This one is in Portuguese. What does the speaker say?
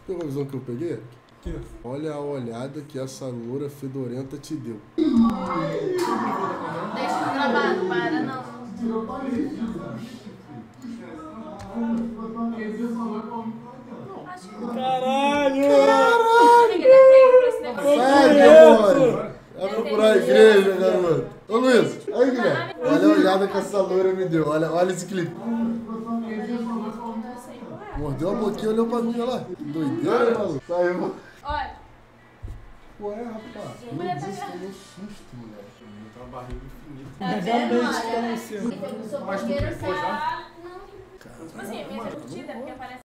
Pegou a visão que eu peguei? Aqui. Olha a olhada que essa loura fedorenta te deu. Deixa gravado, para não. Caralho! Sai, demônio! Vai procurar a igreja, garoto. Ô, Luiz, aí, Guilherme. Olha a olhada que essa loura me deu. Olha esse clipe. Mordeu a boquinha e olhou pra mim, olha lá. Que doideira, maluco. Saiu. Olha. Ué, rapaz. Meu Deus, tomou susto, mulher. Tá uma barriga infinita. Mas realmente conheceu. Mas tu clicou já? Não. Tipo assim, minha curtida é porque aparece.